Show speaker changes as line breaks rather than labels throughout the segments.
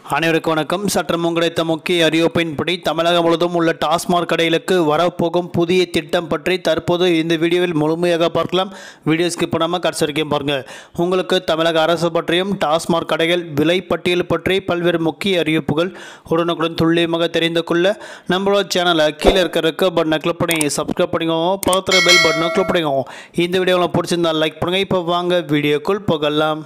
அனைவருக்கும் வணக்கம். சற்று முன் கிடைத்த முக்கிய அறிவிப்பின்படி தமிழகம் முழுவதும் உள்ள டாஸ்மாக் கடைகளுக்கு வரப்போகும் புதிய திட்டம் பற்றி தற்போது இந்த வீடியோவில் முழுமையாக பார்க்கலாம். வீடியோ ஸ்கிப் பண்ணாமல் கடைசி வரைக்கும் பாருங்கள். உங்களுக்கு தமிழக அரசு பற்றியும் டாஸ்மாக் கடைகள் விலை பட்டியல் பற்றி பல்வேறு முக்கிய அறிவிப்புகள் உடனுக்குடன் துல்லியமாக தெரிந்து கொள்ள நம்மளோட சேனலை கீழே இருக்கிற பட்டனை கிளிக் பண்ணி சப்ஸ்கிரைப் பண்ணிக்கோங்க. பக்கத்தில் பெல் பட்டனை கிளிக் பண்ணிக்கோங்க. இந்த வீடியோவில் பிடிச்சிருந்தால் லைக் பண்ணுங்கள். இப்போ வாங்க வீடியோக்குள் போகலாம்.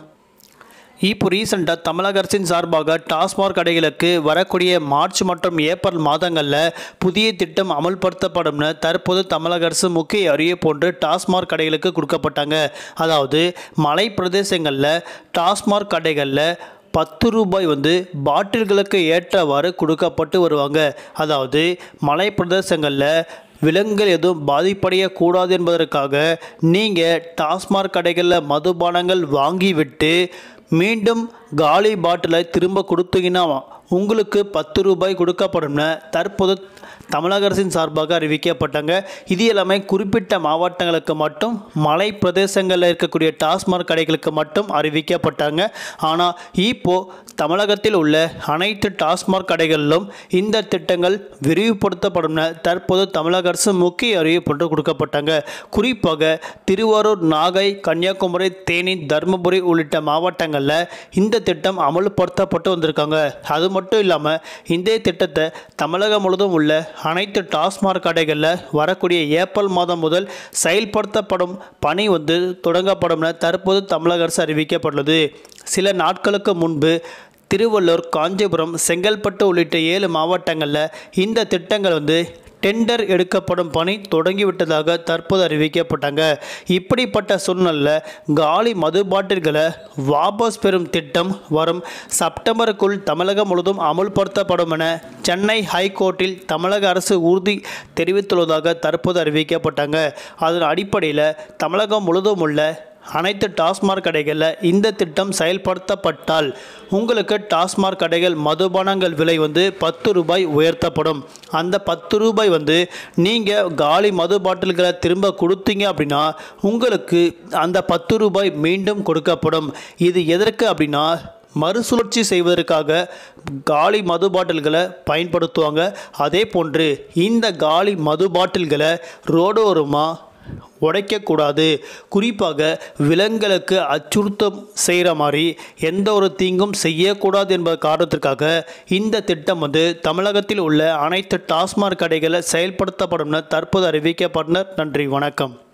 இப்போ ரீசெண்டாக தமிழக அரசின் சார்பாக டாஸ்மாக் கடைகளுக்கு வரக்கூடிய மார்ச் மற்றும் ஏப்ரல் மாதங்களில் புதிய திட்டம் அமல்படுத்தப்படும்னு தற்போது தமிழக அரசு முக்கிய அறிவிப்பு ஒன்று டாஸ்மாக் கடைகளுக்கு கொடுக்கப்பட்டாங்க. அதாவது மலை பிரதேசங்களில் டாஸ்மாக் கடைகளில் 10 ரூபாய் பாட்டில்களுக்கு ஏற்றவாறு கொடுக்கப்பட்டு வருவாங்க. அதாவது மலை பிரதேசங்களில் விலங்குகள் எதுவும் பாதிப்படையக்கூடாது என்பதற்காக நீங்கள் டாஸ்மாக் கடைகளில் மதுபானங்கள் வாங்கிவிட்டு மீண்டும் காலி பாட்டிலை திரும்ப கொடுத்தீங்கன்னா உங்களுக்கு 10 ரூபாய் கொடுக்கப்படும்னு தற்போது தமிழக அரசின் சார்பாக அறிவிக்கப்பட்டாங்க. இது எல்லாமே குறிப்பிட்ட மாவட்டங்களுக்கு மட்டும் மலை பிரதேசங்களில் இருக்கக்கூடிய டாஸ்மாக் கடைகளுக்கு மட்டும் அறிவிக்கப்பட்டாங்க. ஆனால் இப்போது தமிழகத்தில் உள்ள அனைத்து டாஸ்மாக் கடைகளிலும் இந்த திட்டங்கள் விரிவுபடுத்தப்படும் தற்போது தமிழக அரசு முக்கிய அறிவிப்பு கொடுக்கப்பட்டாங்க. குறிப்பாக திருவாரூர், நாகை, கன்னியாகுமரி, தேனி, தருமபுரி உள்ளிட்ட மாவட்டங்களில் இந்த திட்டம் அமல்படுத்தப்பட்டு வந்திருக்காங்க. அது மட்டும் இல்லாமல் இந்த திட்டத்தை தமிழகம் முழுவதும் உள்ள அனைத்து டாஸ்மாக் கடைகளில் வரக்கூடிய ஏப்ரல் மாதம் முதல் செயல்படுத்தப்படும் பணி தொடங்கப்படும் தற்போது தமிழக அரசு அறிவிக்கப்பட்டுள்ளது. சில நாட்களுக்கு முன்பு திருவள்ளூர், காஞ்சிபுரம், செங்கல்பட்டு உள்ளிட்ட 7 மாவட்டங்களில் இந்த திட்டங்கள் டெண்டர் எடுக்கப்படும் பணி தொடங்கிவிட்டதாக தற்போது அறிவிக்கப்பட்டாங்க. இப்படிப்பட்ட சூழ்நிலையில் காலி மது பாட்டில்களை வாபஸ் பெறும் திட்டம் வரும் செப்டம்பருக்குள் தமிழகம் முழுவதும் அமுல்படுத்தப்படும் என சென்னை ஹைகோர்ட்டில் தமிழக அரசு உறுதி தெரிவித்துள்ளதாக தற்போது அறிவிக்கப்பட்டாங்க. அதன் அடிப்படையில் தமிழகம் முழுவதும் உள்ள அனைத்து டாஸ்மாக் கடைகளில் இந்த திட்டம் செயல்படுத்தப்பட்டால் உங்களுக்கு டாஸ்மாக் கடைகள் மதுபானங்கள் விலை 10 ரூபாய் உயர்த்தப்படும். அந்த 10 ரூபாய் நீங்கள் காலி மது பாட்டில்களை திரும்ப கொடுத்தீங்க அப்படின்னா உங்களுக்கு அந்த 10 ரூபாய் மீண்டும் கொடுக்கப்படும். இது எதற்கு அப்படின்னா மறுசுழற்சி செய்வதற்காக காலி மது பாட்டில்களை பயன்படுத்துவாங்க. அதே போன்று இந்த காலி மது பாட்டில்களை ரோடோரமாக உடைக்கக்கூடாது. குறிப்பாக விலங்குகளுக்கு அச்சுறுத்தம் செய்கிற மாதிரி எந்த ஒரு தீங்கும் செய்யக்கூடாது என்பது காரணத்திற்காக இந்த திட்டம் தமிழகத்தில் உள்ள அனைத்து டாஸ்மாக் கடைகளை செயல்படுத்தப்படும் தற்போது அறிவிக்கப்பட்டனர். நன்றி, வணக்கம்.